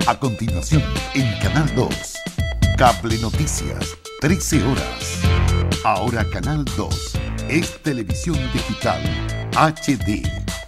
A continuación, en Canal 2, Cable Noticias, 13 horas. Ahora Canal 2 es televisión digital HD.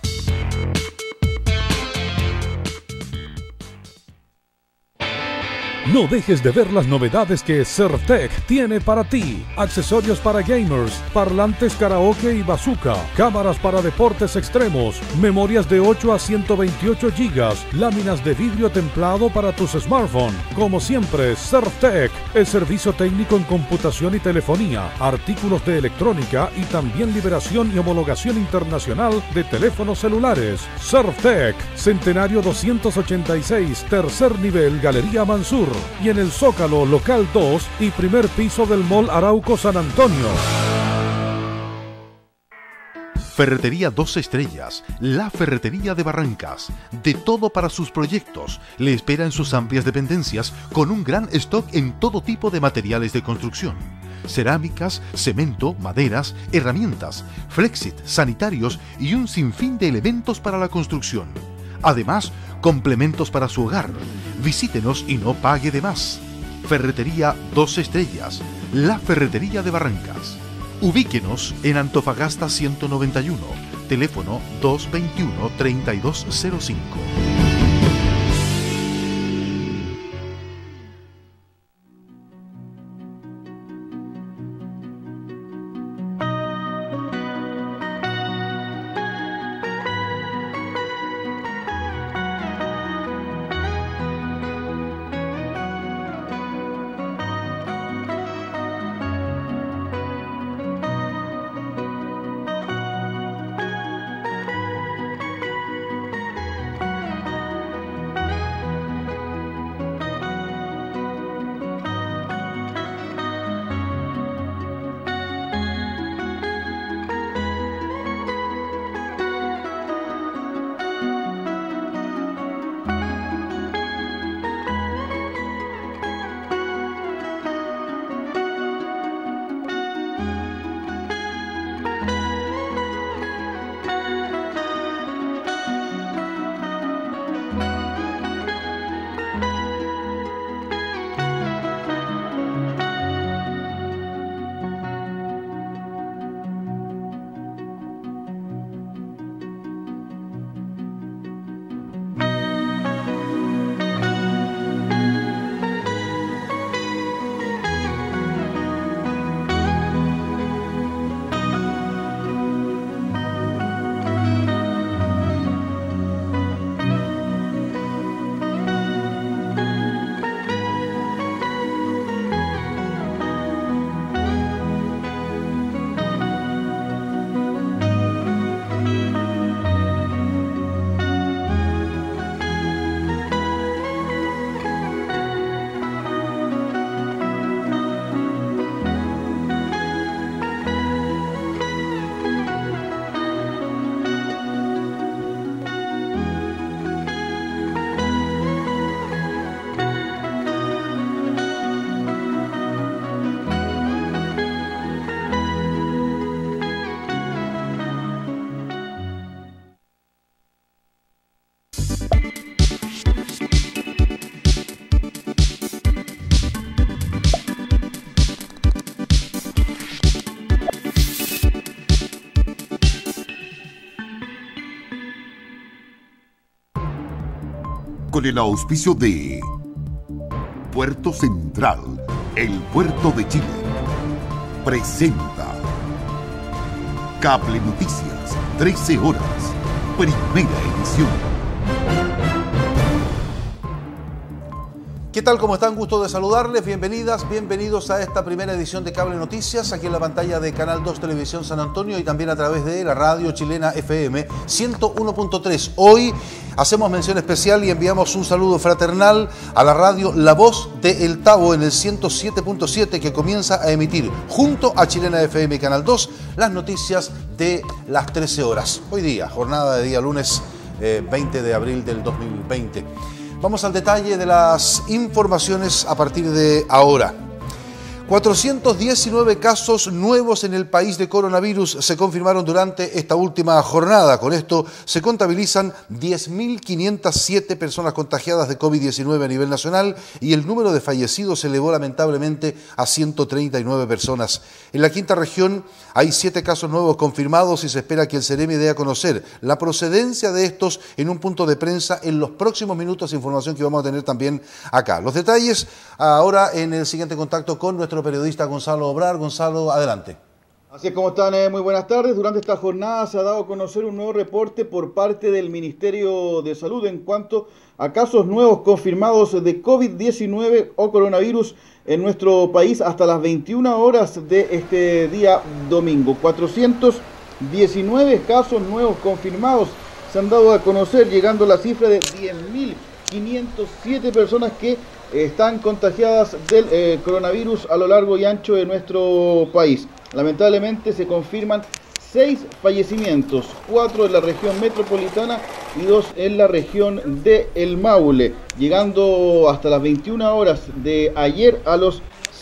No dejes de ver las novedades que Certec tiene para ti. Accesorios para gamers, parlantes karaoke y bazooka, cámaras para deportes extremos, memorias de 8 a 128 GB, láminas de vidrio templado para tus smartphones. Como siempre, Certec, el servicio técnico en computación y telefonía, artículos de electrónica y también liberación y homologación internacional de teléfonos celulares. Certec, Centenario 286, tercer nivel, Galería Mansur. Y en el Zócalo, local 2 y primer piso del Mall Arauco San Antonio. Ferretería 2 Estrellas, la ferretería de Barrancas. De todo para sus proyectos. Le espera en sus amplias dependencias con un gran stock en todo tipo de materiales de construcción. Cerámicas, cemento, maderas, herramientas, flexit, sanitarios y un sinfín de elementos para la construcción. Además, complementos para su hogar. Visítenos y no pague de más. Ferretería 2 Estrellas, la ferretería de Barrancas. Ubíquenos en Antofagasta 191, teléfono 221-3205. Con el auspicio de Puerto Central, el puerto de Chile, presenta Cable Noticias, 13 horas, primera edición. ¿Qué tal? ¿Cómo están? Gusto de saludarles. Bienvenidas, bienvenidos a esta primera edición de Cable Noticias, aquí en la pantalla de Canal 2 Televisión San Antonio y también a través de la radio chilena FM 101.3. Hoy hacemos mención especial y enviamos un saludo fraternal a la radio La Voz de El Tabo en el 107.7, que comienza a emitir junto a Chilena FM y Canal 2 las noticias de las 13 horas. Hoy día, jornada de día lunes 20 de abril del 2020. Vamos al detalle de las informaciones a partir de ahora. 419 casos nuevos en el país de coronavirus se confirmaron durante esta última jornada. Con esto se contabilizan 10.507 personas contagiadas de COVID-19 a nivel nacional y el número de fallecidos se elevó lamentablemente a 139 personas. En la quinta región hay 7 casos nuevos confirmados y se espera que el Ceremi dé a conocer la procedencia de estos en un punto de prensa en los próximos minutos, información que vamos a tener también acá. Los detalles ahora en el siguiente contacto con nuestro periodista Gonzalo Obrar. Gonzalo, adelante. Así es, como están, muy buenas tardes. Durante esta jornada se ha dado a conocer un nuevo reporte por parte del Ministerio de Salud en cuanto a casos nuevos confirmados de COVID-19 o coronavirus en nuestro país hasta las 21 horas de este día domingo. 419 casos nuevos confirmados se han dado a conocer, llegando a la cifra de 10.507 personas que están contagiadas del coronavirus a lo largo y ancho de nuestro país. Lamentablemente se confirman 6 fallecimientos, 4 en la región metropolitana y 2 en la región de El Maule, llegando hasta las 21 horas de ayer a los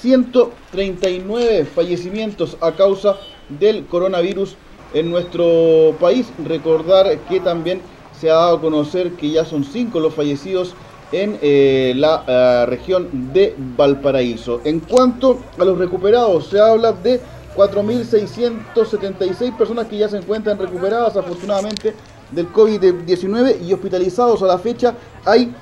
139 fallecimientos a causa del coronavirus en nuestro país. Recordar que también se ha dado a conocer que ya son 5 los fallecidos en la región de Valparaíso. En cuanto a los recuperados, se habla de 4.676 personas que ya se encuentran recuperadas afortunadamente del COVID-19 y hospitalizados a la fecha hay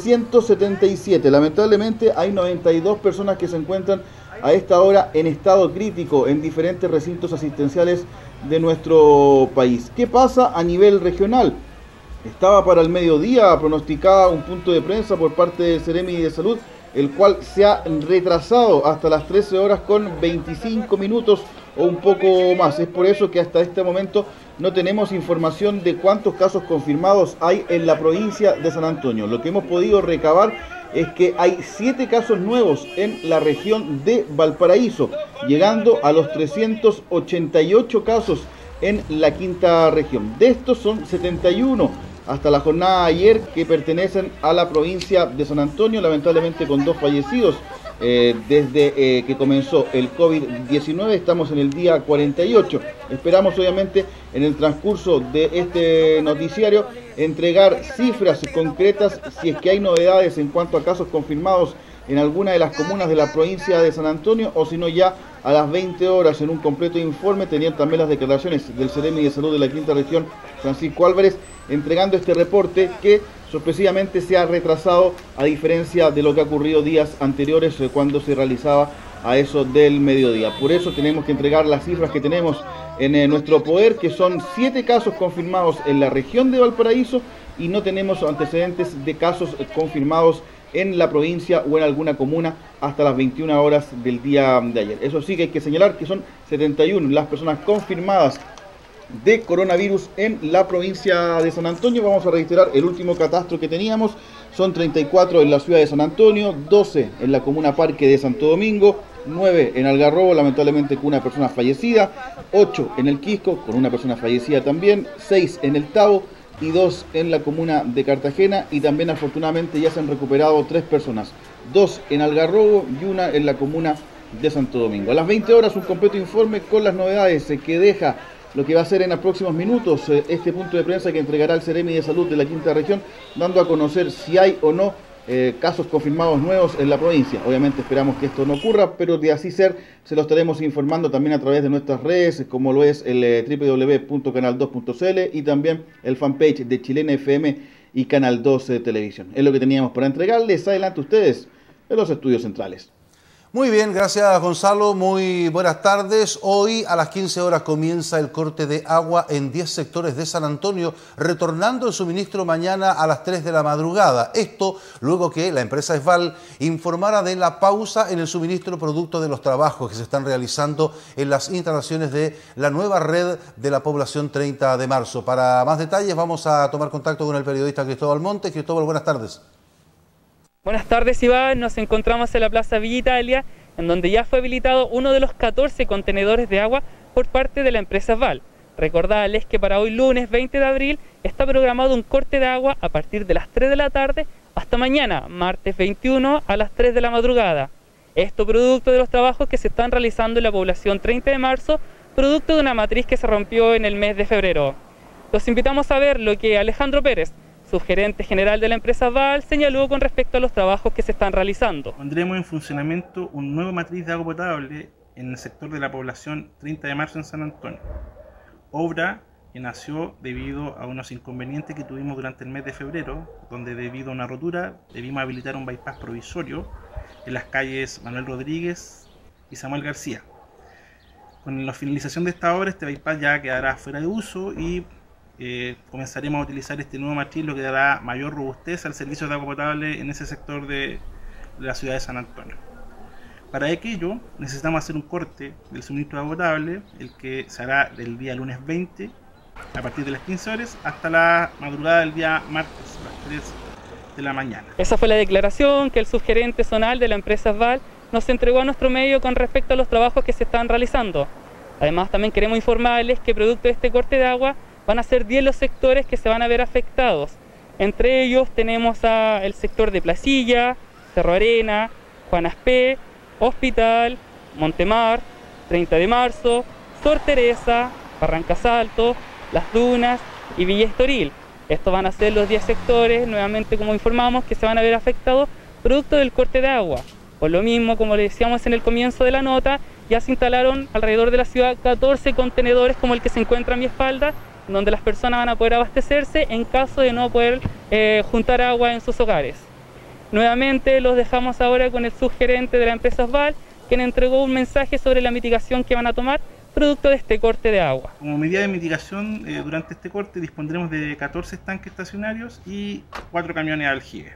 377. Lamentablemente hay 92 personas que se encuentran a esta hora en estado crítico en diferentes recintos asistenciales de nuestro país. ¿Qué pasa a nivel regional? Estaba para el mediodía pronosticada un punto de prensa por parte del Ceremi de Salud, el cual se ha retrasado hasta las 13 horas con 25 minutos o un poco más. Es por eso que hasta este momento no tenemos información de cuántos casos confirmados hay en la provincia de San Antonio. Lo que hemos podido recabar es que hay 7 casos nuevos en la región de Valparaíso, llegando a los 388 casos en la quinta región. De estos son 71 hasta la jornada de ayer que pertenecen a la provincia de San Antonio, lamentablemente con 2 fallecidos. Desde que comenzó el COVID-19 estamos en el día 48. Esperamos obviamente en el transcurso de este noticiario entregar cifras concretas si es que hay novedades en cuanto a casos confirmados en alguna de las comunas de la provincia de San Antonio, o si no ya a las 20 horas en un completo informe tenían también las declaraciones del Ceremi de Salud de la quinta región, Francisco Álvarez, entregando este reporte que sorpresivamente se ha retrasado a diferencia de lo que ha ocurrido días anteriores cuando se realizaba a eso del mediodía. Por eso tenemos que entregar las cifras que tenemos en nuestro poder, que son 7 casos confirmados en la región de Valparaíso y no tenemos antecedentes de casos confirmados en la provincia o en alguna comuna hasta las 21 horas del día de ayer. Eso sí que hay que señalar que son 71 las personas confirmadas de coronavirus en la provincia de San Antonio. Vamos a registrar el último catastro que teníamos. Son 34 en la ciudad de San Antonio, 12 en la comuna Parque de Santo Domingo, 9 en Algarrobo, lamentablemente con una persona fallecida, 8 en el Quisco, con una persona fallecida también, 6 en el Tabo y 2 en la comuna de Cartagena, y también afortunadamente ya se han recuperado 3 personas, 2 en Algarrobo y 1 en la comuna de Santo Domingo. A las 20 horas un completo informe con las novedades que deja lo que va a ser en los próximos minutos este punto de prensa que entregará el Ceremi de Salud de la quinta región, dando a conocer si hay o no casos confirmados nuevos en la provincia. Obviamente esperamos que esto no ocurra, pero de así ser, se lo estaremos informando también a través de nuestras redes, como lo es el www.canal2.cl y también el fanpage de Chilena FM y Canal 2 Televisión. Es lo que teníamos para entregarles. Adelante ustedes en los estudios centrales. Muy bien, gracias Gonzalo, muy buenas tardes. Hoy a las 15 horas comienza el corte de agua en 10 sectores de San Antonio, retornando el suministro mañana a las 3 de la madrugada. Esto luego que la empresa ESVAL informara de la pausa en el suministro producto de los trabajos que se están realizando en las instalaciones de la nueva red de la población 30 de marzo. Para más detalles vamos a tomar contacto con el periodista Cristóbal Montes. Cristóbal, buenas tardes. Buenas tardes, Iván. Nos encontramos en la Plaza Villa Italia, en donde ya fue habilitado uno de los 14 contenedores de agua por parte de la empresa ESVAL. Recordarles que para hoy lunes 20 de abril está programado un corte de agua a partir de las 3 de la tarde hasta mañana, martes 21 a las 3 de la madrugada. Esto producto de los trabajos que se están realizando en la población 30 de marzo, producto de una matriz que se rompió en el mes de febrero. Los invitamos a ver lo que Alejandro Pérez, subgerente general de la empresa VAL, señaló con respecto a los trabajos que se están realizando. Pondremos en funcionamiento un nuevo matriz de agua potable en el sector de la población 30 de marzo en San Antonio. Obra que nació debido a unos inconvenientes que tuvimos durante el mes de febrero, donde debido a una rotura debimos habilitar un bypass provisorio en las calles Manuel Rodríguez y Samuel García. Con la finalización de esta obra, este bypass ya quedará fuera de uso y comenzaremos a utilizar este nuevo matriz, lo que dará mayor robustez al servicio de agua potable en ese sector de la ciudad de San Antonio. Para aquello necesitamos hacer un corte del suministro de agua potable, el que se hará del día lunes 20 a partir de las 15 horas hasta la madrugada del día martes a las 3 de la mañana. Esa fue la declaración que el subgerente zonal de la empresa VAL nos entregó a nuestro medio con respecto a los trabajos que se están realizando. Además, también queremos informarles que producto de este corte de agua van a ser 10 los sectores que se van a ver afectados. Entre ellos tenemos el sector de Placilla, Cerro Arena, Juanas P, Hospital, Montemar, 30 de marzo, Sor Teresa, Barrancas Alto, Las Dunas y Villa Estoril. Estos van a ser los 10 sectores, nuevamente como informamos, que se van a ver afectados producto del corte de agua. Por lo mismo, como le decíamos en el comienzo de la nota, ya se instalaron alrededor de la ciudad 14 contenedores como el que se encuentra a mi espalda, donde las personas van a poder abastecerse en caso de no poder juntar agua en sus hogares. Nuevamente los dejamos ahora con el subgerente de la empresa VAL, quien entregó un mensaje sobre la mitigación que van a tomar producto de este corte de agua. Como medida de mitigación, durante este corte dispondremos de 14 estanques estacionarios y 4 camiones de aljibe,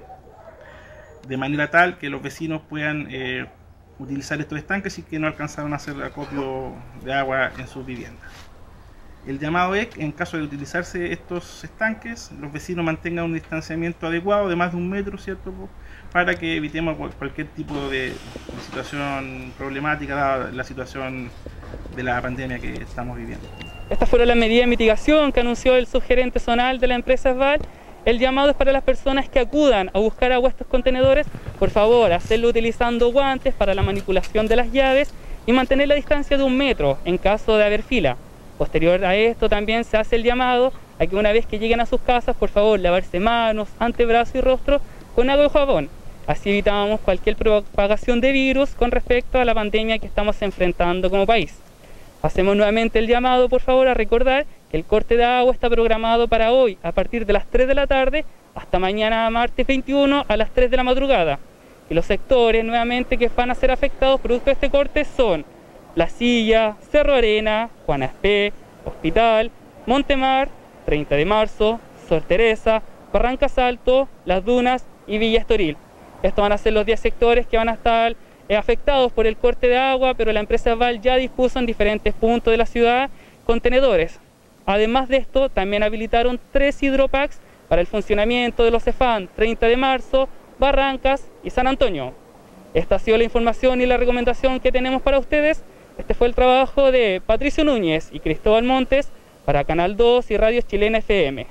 de manera tal que los vecinos puedan utilizar estos estanques y que no alcanzaron a hacer acopio de agua en sus viviendas. El llamado es que en caso de utilizarse estos estanques, los vecinos mantengan un distanciamiento adecuado de más de 1 metro, ¿cierto?, para que evitemos cualquier tipo de situación problemática dada la situación de la pandemia que estamos viviendo. Estas fueron las medidas de mitigación que anunció el subgerente zonal de la empresa VAL. El llamado es para las personas que acudan a buscar agua a estos contenedores, por favor, hacerlo utilizando guantes para la manipulación de las llaves y mantener la distancia de 1 metro en caso de haber fila. Posterior a esto también se hace el llamado a que una vez que lleguen a sus casas, por favor, lavarse manos, antebrazos y rostro con agua y jabón. Así evitamos cualquier propagación de virus con respecto a la pandemia que estamos enfrentando como país. Hacemos nuevamente el llamado, por favor, a recordar que el corte de agua está programado para hoy a partir de las 3 de la tarde hasta mañana martes 21 a las 3 de la madrugada. Y los sectores nuevamente que van a ser afectados producto de este corte son Placilla, Cerro Arena, Juanas P, Hospital, Montemar, 30 de marzo, Sor Teresa, Barrancas Alto, Las Dunas y Villa Estoril. Estos van a ser los 10 sectores que van a estar afectados por el corte de agua, pero la empresa VAL ya dispuso en diferentes puntos de la ciudad contenedores. Además de esto, también habilitaron 3 hidropacks para el funcionamiento de los CEFAM 30 de marzo, Barrancas y San Antonio. Esta ha sido la información y la recomendación que tenemos para ustedes. Este fue el trabajo de Patricio Núñez y Cristóbal Montes para Canal 2 y Radio Chilena FM.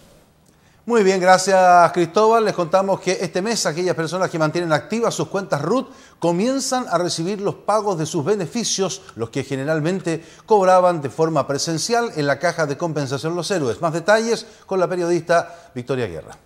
Muy bien, gracias Cristóbal. Les contamos que este mes aquellas personas que mantienen activas sus cuentas RUT comienzan a recibir los pagos de sus beneficios, los que generalmente cobraban de forma presencial en la caja de compensación Los Héroes. Más detalles con la periodista Victoria Guerra.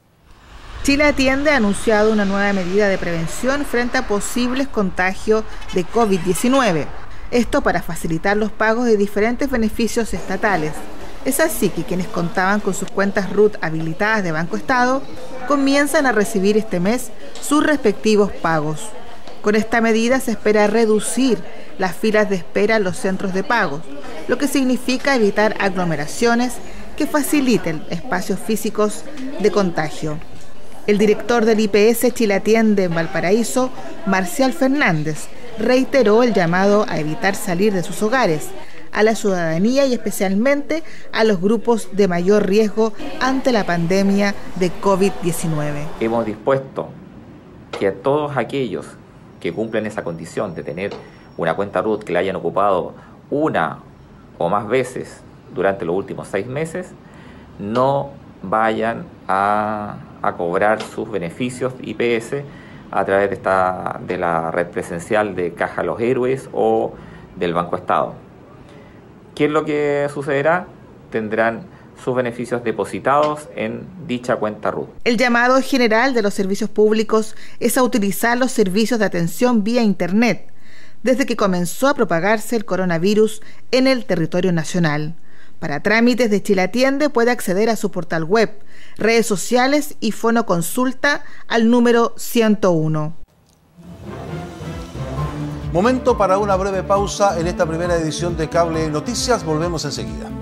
Chile Atiende ha anunciado una nueva medida de prevención frente a posibles contagios de COVID-19. Esto para facilitar los pagos de diferentes beneficios estatales. Es así que quienes contaban con sus cuentas RUT habilitadas de Banco Estado comienzan a recibir este mes sus respectivos pagos. Con esta medida se espera reducir las filas de espera en los centros de pagos, lo que significa evitar aglomeraciones que faciliten espacios físicos de contagio. El director del IPS Chile Atiende en Valparaíso, Marcial Fernández, reiteró el llamado a evitar salir de sus hogares a la ciudadanía y especialmente a los grupos de mayor riesgo ante la pandemia de COVID-19. Hemos dispuesto que a todos aquellos que cumplen esa condición de tener una cuenta RUT que la hayan ocupado una o más veces durante los últimos 6 meses, no vayan a cobrar sus beneficios IPS a través de la red presencial de Caja Los Héroes o del Banco Estado. ¿Qué es lo que sucederá? Tendrán sus beneficios depositados en dicha cuenta RUT. El llamado general de los servicios públicos es a utilizar los servicios de atención vía Internet, desde que comenzó a propagarse el coronavirus en el territorio nacional. Para trámites de Chile Atiende puede acceder a su portal web, redes sociales y fonoconsulta al número 101. Momento para una breve pausa en esta primera edición de Cable Noticias. Volvemos enseguida.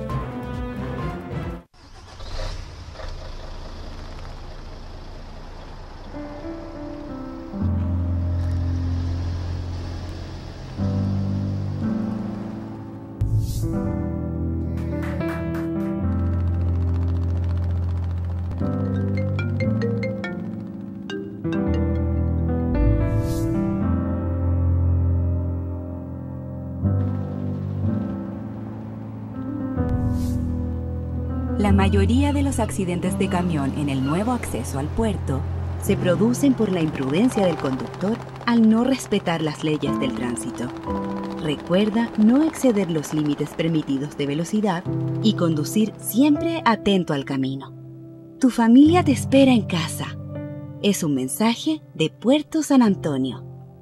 La mayoría de los accidentes de camión en el nuevo acceso al puerto se producen por la imprudencia del conductor al no respetar las leyes del tránsito. Recuerda no exceder los límites permitidos de velocidad y conducir siempre atento al camino. Tu familia te espera en casa. Es un mensaje de Puerto San Antonio.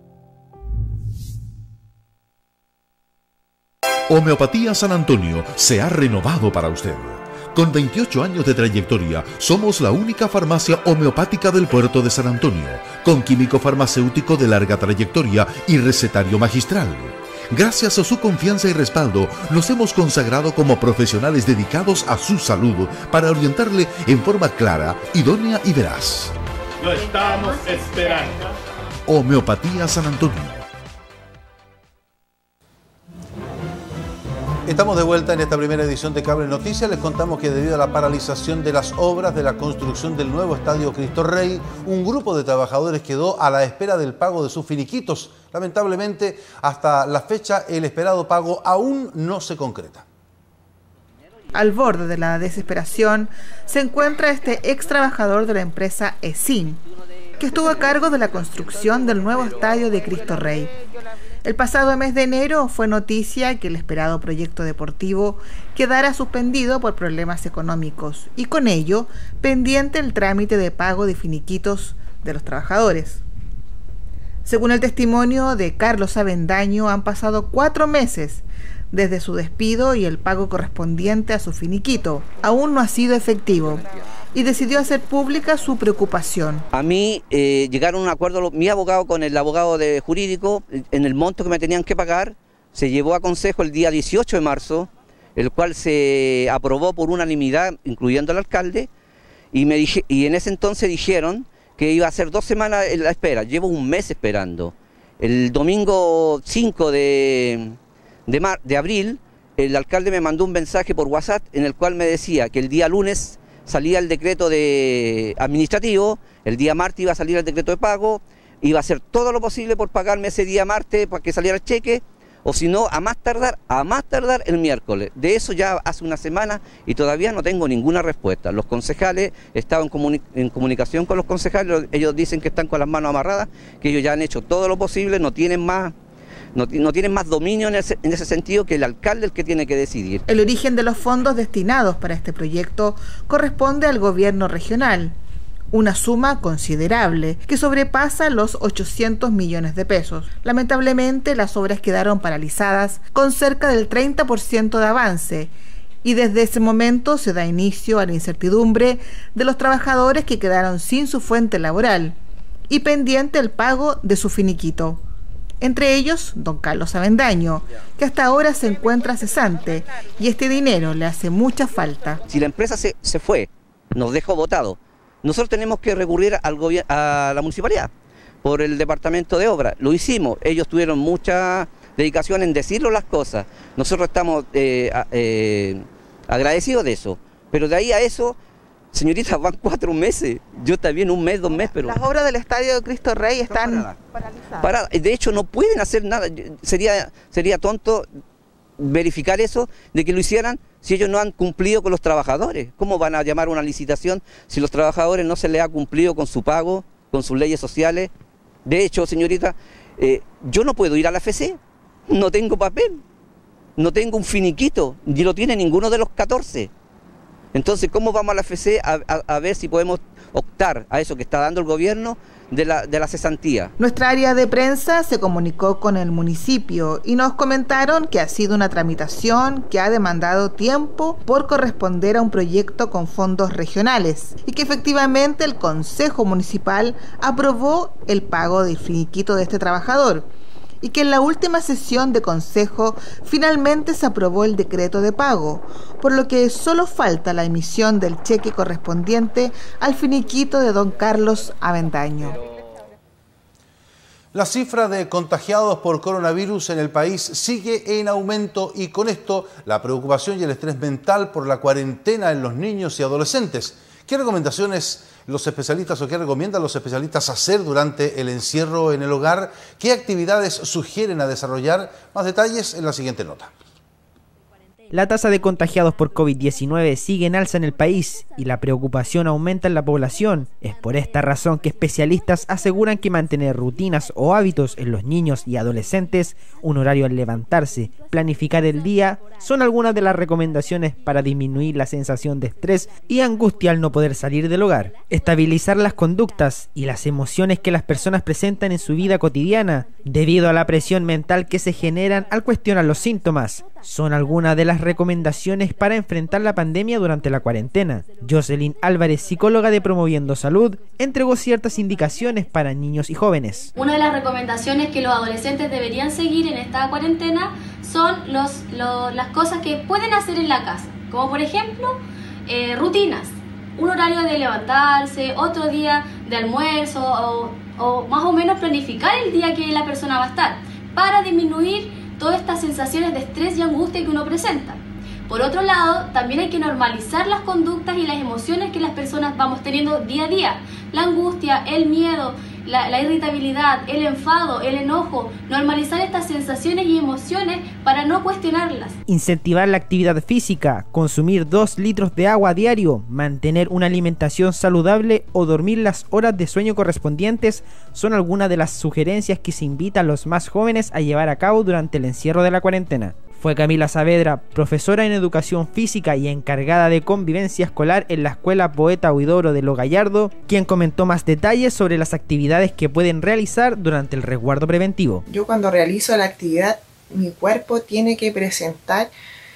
Homeopatía San Antonio se ha renovado para usted. Con 28 años de trayectoria, somos la única farmacia homeopática del puerto de San Antonio, con químico farmacéutico de larga trayectoria y recetario magistral. Gracias a su confianza y respaldo, nos hemos consagrado como profesionales dedicados a su salud para orientarle en forma clara, idónea y veraz. Lo estamos esperando. Homeopatía San Antonio. Estamos de vuelta en esta primera edición de Cable Noticias. Les contamos que debido a la paralización de las obras de la construcción del nuevo Estadio Cristo Rey, un grupo de trabajadores quedó a la espera del pago de sus finiquitos. Lamentablemente, hasta la fecha, el esperado pago aún no se concreta. Al borde de la desesperación se encuentra este ex trabajador de la empresa ESIN, que estuvo a cargo de la construcción del nuevo Estadio de Cristo Rey. El pasado mes de enero fue noticia que el esperado proyecto deportivo quedara suspendido por problemas económicos y con ello pendiente el trámite de pago de finiquitos de los trabajadores. Según el testimonio de Carlos Avendaño, han pasado 4 meses desde su despido y el pago correspondiente a su finiquito aún no ha sido efectivo y decidió hacer pública su preocupación. A mí llegaron a un acuerdo mi abogado con el abogado de jurídico en el monto que me tenían que pagar. Se llevó a consejo el día 18 de marzo, el cual se aprobó por unanimidad, incluyendo al alcalde, y en ese entonces dijeron que iba a ser 2 semanas en la espera. Llevo un mes esperando. El domingo 5 de abril, el alcalde me mandó un mensaje por WhatsApp en el cual me decía que el día lunes salía el decreto administrativo, el día martes iba a salir el decreto de pago, iba a hacer todo lo posible por pagarme ese día martes para que saliera el cheque, o si no, a más tardar el miércoles. De eso ya hace una semana y todavía no tengo ninguna respuesta. Los concejales, he estado en comunicación con los concejales, ellos dicen que están con las manos amarradas, que ellos ya han hecho todo lo posible, no tienen más dominio en ese sentido, que el alcalde es el que tiene que decidir. El origen de los fondos destinados para este proyecto corresponde al gobierno regional, una suma considerable que sobrepasa los 800 millones de pesos. Lamentablemente, las obras quedaron paralizadas con cerca del 30% de avance y desde ese momento se da inicio a la incertidumbre de los trabajadores que quedaron sin su fuente laboral y pendiente el pago de su finiquito. Entre ellos, don Carlos Avendaño, que hasta ahora se encuentra cesante y este dinero le hace mucha falta. Si la empresa se fue, nos dejó botados, nosotros tenemos que recurrir a la municipalidad por el departamento de obra. Lo hicimos, ellos tuvieron mucha dedicación en decirnos las cosas. Nosotros estamos agradecidos de eso, pero de ahí a eso, señoritas, van 4 meses, yo también 1 mes, 2 meses, pero... Las obras del Estadio Cristo Rey están paralizadas. De hecho, no pueden hacer nada. Sería tonto verificar eso, de que lo hicieran si ellos no han cumplido con los trabajadores. ¿Cómo van a llamar a una licitación si los trabajadores no se les ha cumplido con su pago, con sus leyes sociales? De hecho, señorita, yo no puedo ir a la FC, no tengo papel, no tengo un finiquito, ni lo tiene ninguno de los 14. Entonces, ¿cómo vamos a la FC a ver si podemos optar a eso que está dando el gobierno de la cesantía? Nuestra área de prensa se comunicó con el municipio y nos comentaron que ha sido una tramitación que ha demandado tiempo por corresponder a un proyecto con fondos regionales y que efectivamente el Consejo Municipal aprobó el pago del finiquito de este trabajador, y que en la última sesión de consejo finalmente se aprobó el decreto de pago, por lo que solo falta la emisión del cheque correspondiente al finiquito de don Carlos Avendaño. La cifra de contagiados por coronavirus en el país sigue en aumento y con esto la preocupación y el estrés mental por la cuarentena en los niños y adolescentes. ¿Qué recomendaciones los especialistas o qué recomiendan los especialistas hacer durante el encierro en el hogar? ¿Qué actividades sugieren a desarrollar? Más detalles en la siguiente nota. La tasa de contagiados por COVID-19 sigue en alza en el país y la preocupación aumenta en la población. Es por esta razón que especialistas aseguran que mantener rutinas o hábitos en los niños y adolescentes, un horario al levantarse, planificar el día, son algunas de las recomendaciones para disminuir la sensación de estrés y angustia al no poder salir del hogar. Estabilizar las conductas y las emociones que las personas presentan en su vida cotidiana, debido a la presión mental que se generan al cuestionar los síntomas. Son algunas de las recomendaciones para enfrentar la pandemia durante la cuarentena. Jocelyn Álvarez, psicóloga de Promoviendo Salud, entregó ciertas indicaciones para niños y jóvenes. Una de las recomendaciones que los adolescentes deberían seguir en esta cuarentena son las cosas que pueden hacer en la casa, como por ejemplo rutinas, un horario de levantarse, otro día de almuerzo o más o menos planificar el día que la persona va a estar para disminuir todas estas sensaciones de estrés y angustia que uno presenta. Por otro lado, también hay que normalizar las conductas y las emociones que las personas vamos teniendo día a día. La angustia, el miedo, la irritabilidad, el enfado, el enojo. Normalizar estas sensaciones y emociones para no cuestionarlas. Incentivar la actividad física, consumir 2 litros de agua a diario, mantener una alimentación saludable o dormir las horas de sueño correspondientes son algunas de las sugerencias que se invita a los más jóvenes a llevar a cabo durante el encierro de la cuarentena. Fue Camila Saavedra, profesora en Educación Física y encargada de convivencia escolar en la Escuela Poeta Huidobro de Lo Gallardo, quien comentó más detalles sobre las actividades que pueden realizar durante el resguardo preventivo. Yo cuando realizo la actividad, mi cuerpo tiene que presentar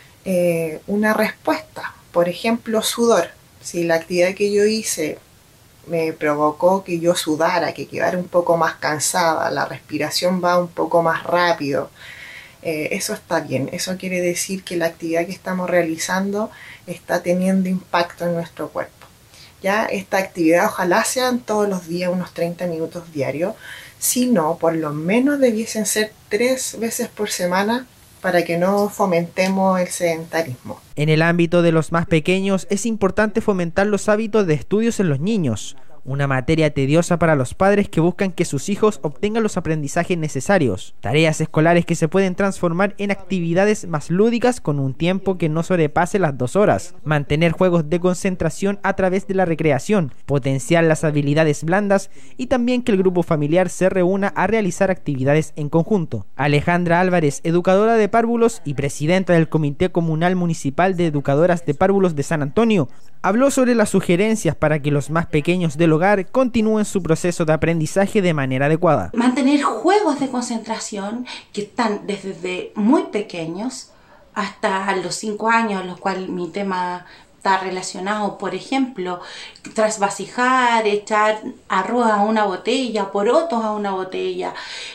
una respuesta. Por ejemplo, sudor. Si la actividad que yo hice me provocó que yo sudara, que quedara un poco más cansada, la respiración va un poco más rápido, eso está bien. Eso quiere decir que la actividad que estamos realizando está teniendo impacto en nuestro cuerpo. Ya esta actividad ojalá sean todos los días unos 30 minutos diarios, si no, por lo menos debiesen ser 3 veces por semana para que no fomentemos el sedentarismo. En el ámbito de los más pequeños es importante fomentar los hábitos de estudios en los niños, una materia tediosa para los padres que buscan que sus hijos obtengan los aprendizajes necesarios, tareas escolares que se pueden transformar en actividades más lúdicas con un tiempo que no sobrepase las 2 horas, mantener juegos de concentración a través de la recreación, potenciar las habilidades blandas y también que el grupo familiar se reúna a realizar actividades en conjunto. Alejandra Álvarez, educadora de párvulos y presidenta del Comité Comunal Municipal de Educadoras de Párvulos de San Antonio, habló sobre las sugerencias para que los más pequeños del hogar continúen su proceso de aprendizaje de manera adecuada. Mantener juegos de concentración que están desde muy pequeños hasta los 5 años, los cuales mi tema está relacionado, por ejemplo, trasvasijar, echar arroz a una botella, porotos a una botella,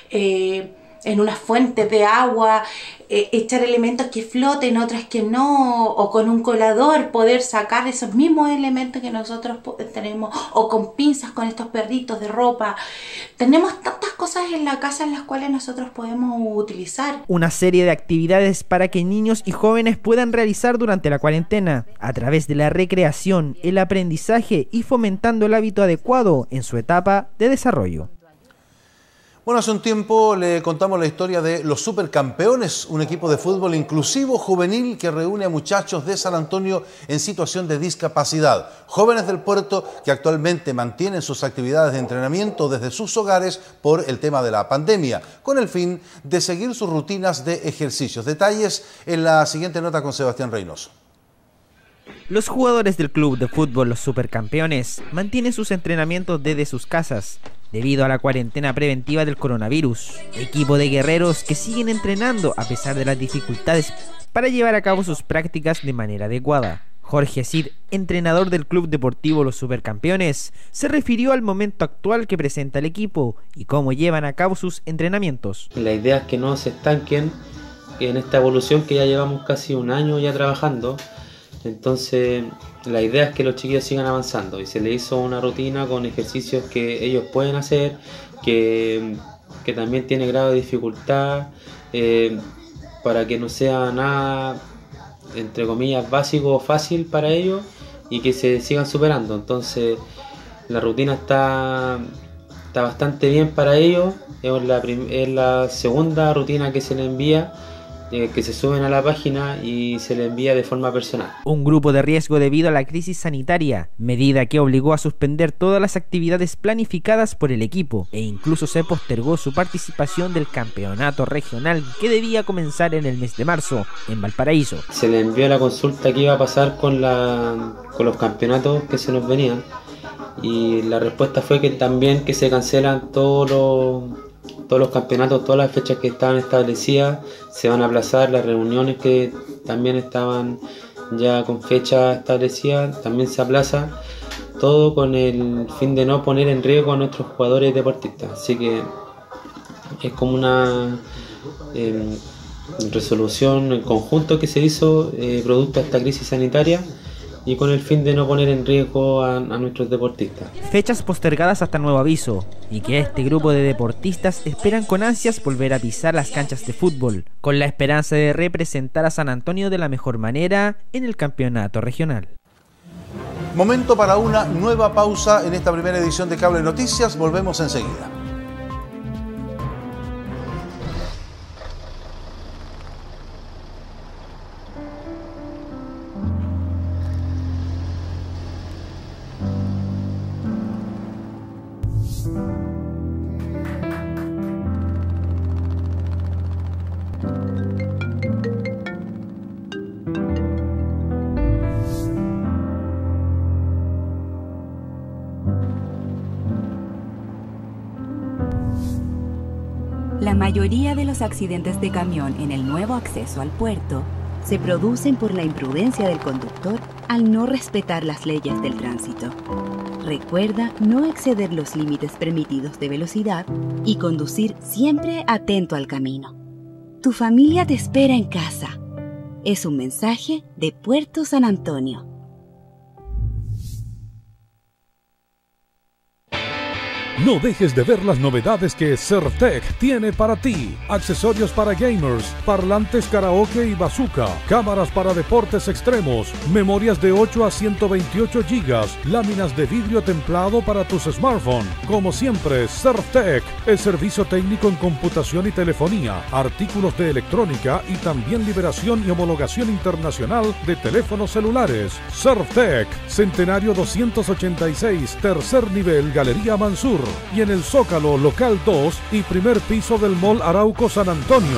en una fuente de agua, echar elementos que floten, otras que no, o con un colador poder sacar esos mismos elementos que nosotros tenemos, o con pinzas con estos perritos de ropa. Tenemos tantas cosas en la casa en las cuales nosotros podemos utilizar. Una serie de actividades para que niños y jóvenes puedan realizar durante la cuarentena, a través de la recreación, el aprendizaje y fomentando el hábito adecuado en su etapa de desarrollo. Bueno, hace un tiempo le contamos la historia de los Supercampeones, un equipo de fútbol inclusivo juvenil que reúne a muchachos de San Antonio en situación de discapacidad, jóvenes del puerto que actualmente mantienen sus actividades de entrenamiento desde sus hogares por el tema de la pandemia, con el fin de seguir sus rutinas de ejercicios. Detalles en la siguiente nota con Sebastián Reynoso. Los jugadores del club de fútbol Los Supercampeones mantienen sus entrenamientos desde sus casas debido a la cuarentena preventiva del coronavirus. Equipo de guerreros que siguen entrenando a pesar de las dificultades para llevar a cabo sus prácticas de manera adecuada. Jorge Cid, entrenador del club deportivo Los Supercampeones, se refirió al momento actual que presenta el equipo y cómo llevan a cabo sus entrenamientos. La idea es que no se estanquen en esta evolución que ya llevamos casi un año ya trabajando. Entonces la idea es que los chiquillos sigan avanzando y se les hizo una rutina con ejercicios que ellos pueden hacer, que también tiene grado de dificultad, para que no sea nada, entre comillas, básico o fácil para ellos y que se sigan superando. Entonces la rutina está bastante bien para ellos, es la segunda rutina que se les envía, que se suben a la página y se le envía de forma personal. Un grupo de riesgo debido a la crisis sanitaria, medida que obligó a suspender todas las actividades planificadas por el equipo e incluso se postergó su participación del campeonato regional que debía comenzar en el mes de marzo en Valparaíso. Se le envió la consulta que iba a pasar con los campeonatos que se nos venían y la respuesta fue que también que se cancelan todos los campeonatos, todas las fechas que estaban establecidas se van a aplazar, las reuniones que también estaban ya con fecha establecida también se aplaza, todo con el fin de no poner en riesgo a nuestros jugadores deportistas. Así que es como una resolución en conjunto que se hizo producto de esta crisis sanitaria y con el fin de no poner en riesgo a nuestros deportistas. Fechas postergadas hasta nuevo aviso, y que este grupo de deportistas esperan con ansias volver a pisar las canchas de fútbol, con la esperanza de representar a San Antonio de la mejor manera en el campeonato regional. Momento para una nueva pausa en esta primera edición de Cable Noticias, volvemos enseguida. La mayoría de los accidentes de camión en el nuevo acceso al puerto se producen por la imprudencia del conductor al no respetar las leyes del tránsito. Recuerda no exceder los límites permitidos de velocidad y conducir siempre atento al camino. Tu familia te espera en casa. Es un mensaje de Puerto San Antonio. No dejes de ver las novedades que Certec tiene para ti. Accesorios para gamers, parlantes karaoke y bazooka, cámaras para deportes extremos, memorias de 8 a 128 GB, láminas de vidrio templado para tus smartphones. Como siempre, Certec, el servicio técnico en computación y telefonía, artículos de electrónica y también liberación y homologación internacional de teléfonos celulares. Certec, Centenario 286, tercer nivel, Galería Mansur. Y en el Zócalo, local 2 y primer piso del Mall Arauco San Antonio.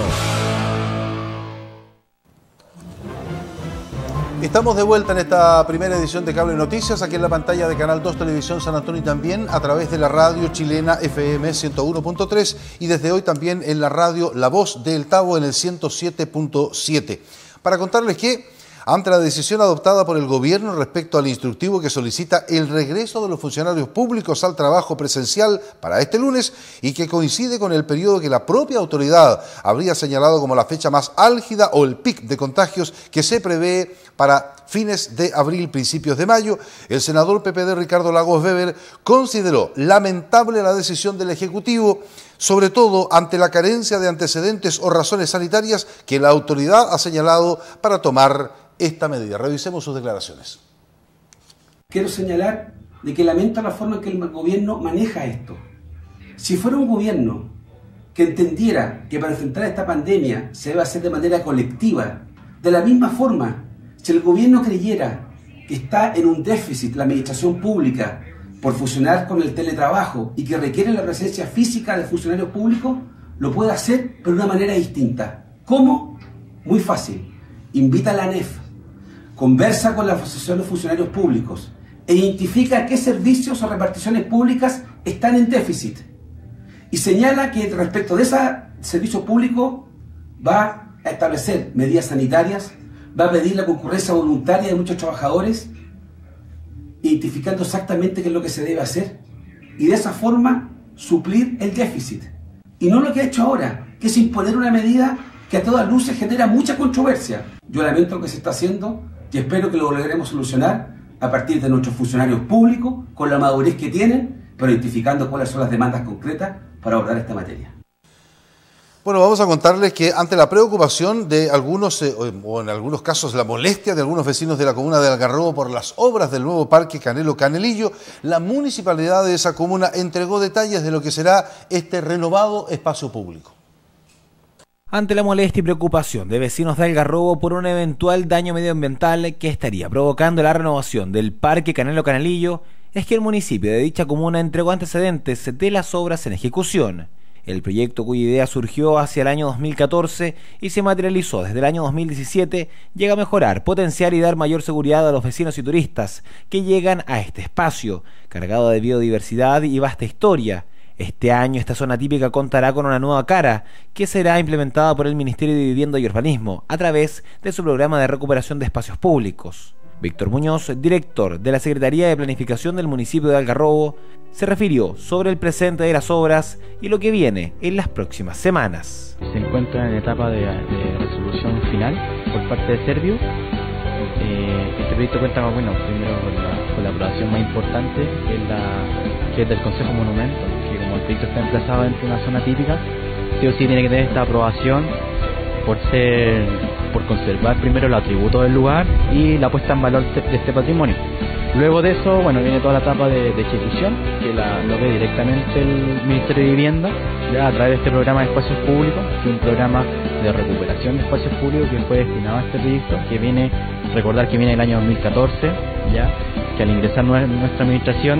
Estamos de vuelta en esta primera edición de Cable Noticias, aquí en la pantalla de Canal 2 Televisión San Antonio y también a través de la radio chilena FM 101.3 y desde hoy también en la radio La Voz del Tabo en el 107.7. Para contarles que ante la decisión adoptada por el gobierno respecto al instructivo que solicita el regreso de los funcionarios públicos al trabajo presencial para este lunes y que coincide con el periodo que la propia autoridad habría señalado como la fecha más álgida o el pic de contagios que se prevé para fines de abril, principios de mayo, el senador PPD Ricardo Lagos Weber consideró lamentable la decisión del Ejecutivo, sobre todo ante la carencia de antecedentes o razones sanitarias que la autoridad ha señalado para tomar esta medida. Revisemos sus declaraciones. Quiero señalar de que lamento la forma en que el gobierno maneja esto. Si fuera un gobierno que entendiera que para enfrentar esta pandemia se debe hacer de manera colectiva. De la misma forma, si el gobierno creyera que está en un déficit la administración pública por fusionar con el teletrabajo y que requiere la presencia física de funcionarios públicos, lo puede hacer, pero de una manera distinta. ¿Cómo? Muy fácil. Invita a la ANEF, conversa con la Asociación de Funcionarios Públicos e identifica qué servicios o reparticiones públicas están en déficit. Y señala que respecto de ese servicio público va a establecer medidas sanitarias, va a pedir la concurrencia voluntaria de muchos trabajadores, identificando exactamente qué es lo que se debe hacer y de esa forma suplir el déficit. Y no lo que ha hecho ahora, que es imponer una medida que a todas luces genera mucha controversia. Yo lamento lo que se está haciendo y espero que lo logremos solucionar a partir de nuestros funcionarios públicos, con la madurez que tienen, pero identificando cuáles son las demandas concretas para abordar esta materia. Bueno, vamos a contarles que ante la preocupación de algunos, o en algunos casos la molestia de algunos vecinos de la comuna de Algarrobo por las obras del nuevo Parque Canelo-Canelillo, la municipalidad de esa comuna entregó detalles de lo que será este renovado espacio público. Ante la molestia y preocupación de vecinos de Algarrobo por un eventual daño medioambiental que estaría provocando la renovación del Parque Canelo-Canelillo, es que el municipio de dicha comuna entregó antecedentes de las obras en ejecución. El proyecto, cuya idea surgió hacia el año 2014 y se materializó desde el año 2017, llega a mejorar, potenciar y dar mayor seguridad a los vecinos y turistas que llegan a este espacio, cargado de biodiversidad y vasta historia. Este año esta zona típica contará con una nueva cara que será implementada por el Ministerio de Vivienda y Urbanismo a través de su programa de recuperación de espacios públicos. Víctor Muñoz, director de la Secretaría de Planificación del municipio de Algarrobo, se refirió sobre el presente de las obras y lo que viene en las próximas semanas. Se encuentra en etapa de resolución final por parte de Servio. Este proyecto cuenta primero con la aprobación más importante, que es del Consejo Monumento, que como el proyecto está emplazado dentro de una zona típica, sí o sí tiene que tener esta aprobación por conservar primero los atributos del lugar y la puesta en valor de este patrimonio. Luego de eso, viene toda la etapa de ejecución, que lo ve directamente el Ministerio de Vivienda, ya a través de este programa de espacios públicos, que es un programa de recuperación de espacios públicos que fue destinado a este proyecto, que viene, recordar que viene el año 2014, ya, que al ingresar nuestra administración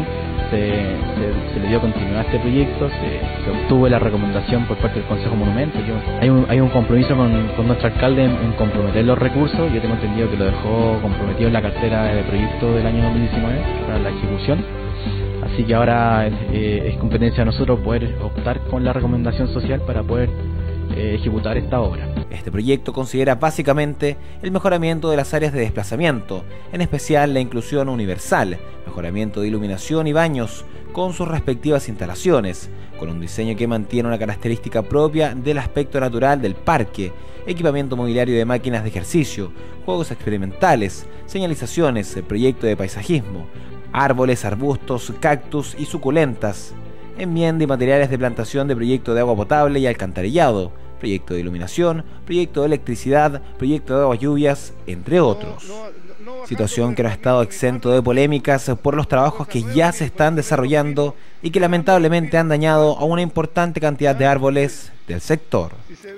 se le dio continuidad a este proyecto, se obtuvo la recomendación por parte del Consejo Monumento. Hay un compromiso con nuestro alcalde en comprometer los recursos. Yo tengo entendido que lo dejó comprometido en la cartera de proyecto del año 2019 para la ejecución. Así que ahora es competencia de nosotros poder optar con la recomendación social para poder ejecutar esta obra. Este proyecto considera básicamente el mejoramiento de las áreas de desplazamiento, en especial la inclusión universal, mejoramiento de iluminación y baños con sus respectivas instalaciones, con un diseño que mantiene una característica propia del aspecto natural del parque, equipamiento mobiliario de máquinas de ejercicio, juegos experimentales, señalizaciones, proyecto de paisajismo, árboles, arbustos, cactus y suculentas, enmienda y materiales de plantación de proyecto de agua potable y alcantarillado, proyecto de iluminación, proyecto de electricidad, proyecto de aguas lluvias, entre otros. Situación que no ha estado exento de polémicas por los trabajos que ya se están desarrollando y que lamentablemente han dañado a una importante cantidad de árboles del sector.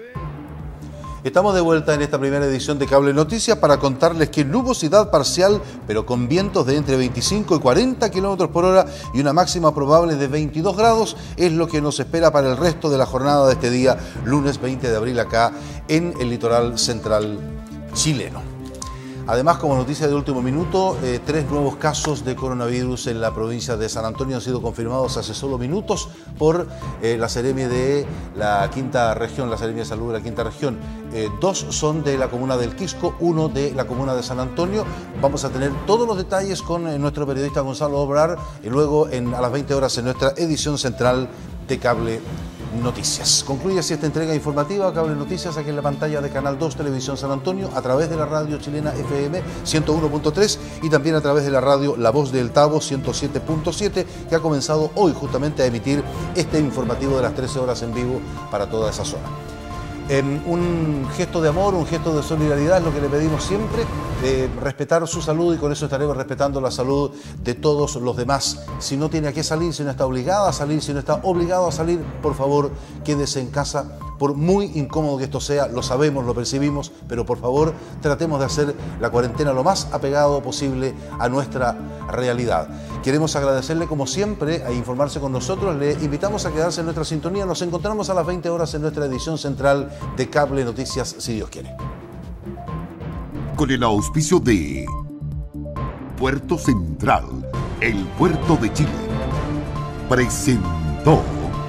Estamos de vuelta en esta primera edición de Cable Noticias para contarles que nubosidad parcial, pero con vientos de entre 25 y 40 kilómetros por hora y una máxima probable de 22 grados es lo que nos espera para el resto de la jornada de este día, lunes 20 de abril, acá en el litoral central chileno. Además, como noticia de último minuto, 3 nuevos casos de coronavirus en la provincia de San Antonio han sido confirmados hace solo minutos por la Seremi de la Quinta Región, la Seremi de Salud de la Quinta Región. 2 son de la comuna del Quisco, 1 de la comuna de San Antonio. Vamos a tener todos los detalles con nuestro periodista Gonzalo Obrar y luego a las 20 horas en nuestra edición central de Cable Noticias. Concluye así esta entrega informativa Cable Noticias aquí en la pantalla de Canal 2 Televisión San Antonio a través de la radio chilena FM 101.3 y también a través de la radio La Voz del Tabo 107.7 que ha comenzado hoy justamente a emitir este informativo de las 13 horas en vivo para toda esa zona. Un gesto de amor, un gesto de solidaridad es lo que le pedimos siempre, respetar su salud, y con eso estaremos respetando la salud de todos los demás. Si no tiene a qué salir, si no está obligada a salir, si no está obligado a salir, por favor, quédese en casa. Por muy incómodo que esto sea, lo sabemos, lo percibimos, pero por favor tratemos de hacer la cuarentena lo más apegado posible a nuestra realidad. Queremos agradecerle como siempre a informarse con nosotros. Le invitamos a quedarse en nuestra sintonía. Nos encontramos a las 20 horas en nuestra edición central de Cable Noticias, si Dios quiere. Con el auspicio de Puerto Central, el puerto de Chile, presentó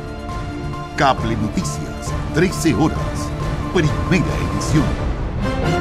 Cable Noticias, 13 horas, primera edición.